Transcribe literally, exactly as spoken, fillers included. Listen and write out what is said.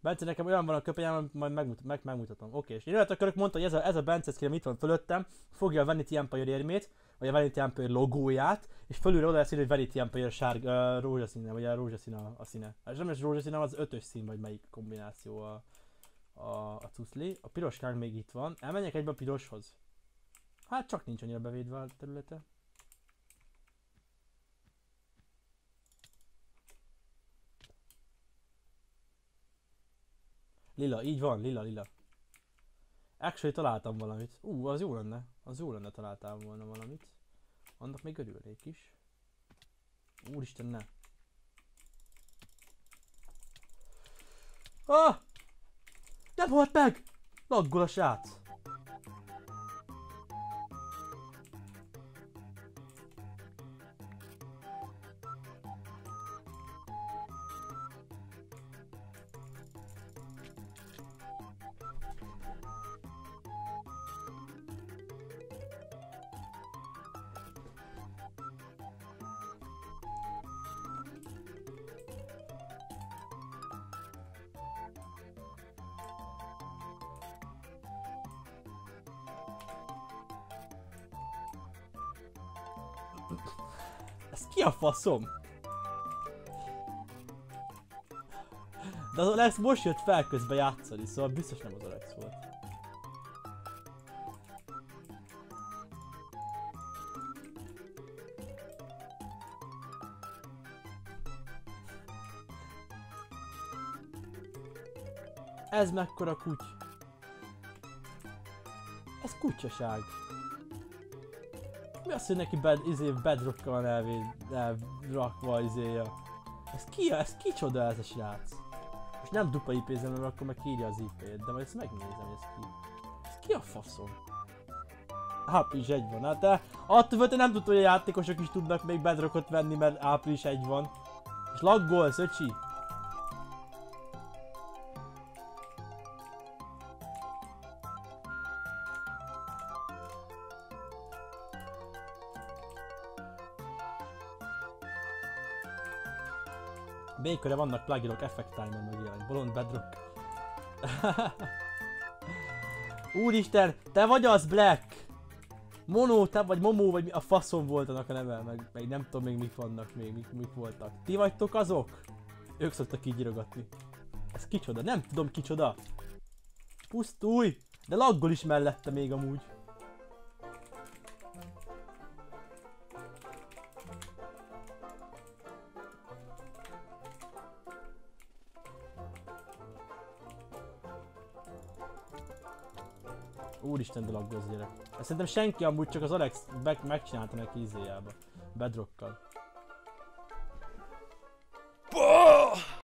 Bence, nekem olyan van a köpenyem, majd megmut meg megmutatom. Oké, és én olyat akarok, mondta, hogy ez a, ez a Bence Scream itt van fölöttem, fogja a Vanity Empire érmét, vagy a Vanity Empire logóját, és fölülre oda lesz írni, hogy Vanity Empire sárga, uh, rózsaszíne, vagy a rózsaszín a, a színe. Ez nem is rózsaszín, hanem az ötös szín, vagy melyik kombináció a, a, a cuszli. A piroskánk még itt van. Elmenjek egybe a piroshoz. Hát csak nincs annyira bevédve a területe. Lila, így van, lila, lila. Actually találtam valamit. Ú, uh, az jó lenne. Az jó lenne, találtam volna valamit. Annak még örülnék is. Úristen, ne. Ah! Nem halt meg! Laggol a srác. Ez ki a faszom? De az Alex most jött fel közben játszani, szóval biztos nem az Alex volt. Ez mekkora kuty? Ez kutyaság. Mi az, hogy neki bed, izé, bedrockkal van elvéd, elrakva izéja? Ez ki, ez kicsoda ez a srác? És nem dupla I P-zem, mert akkor meg írja az I P-t, de majd ezt megnézem, hogy ez ki. Ez ki a faszom? április egy van, hát de attól hogy te nem tudod, hogy a játékosok is tudnak még bedrockot venni, mert április egy van. És laggol, szöcsi! Békörre vannak pluginok, effect timer meg ilyenek, bolond bedrock. Úristen, te vagy az, Black! Mono, te vagy Momo, vagy mi a faszom volt annak a neve, meg, meg nem tudom még mik vannak még, mik, mik voltak. Ti vagytok azok? Ők szoktak így írogatni. Ez kicsoda? Nem tudom kicsoda. Pusztulj! De laggol is mellette még amúgy. Úristen, de laggol az gyerek. Ezt szerintem senki amúgy, csak az Alex meg megcsinálta neki izéjába. Bedrockkal.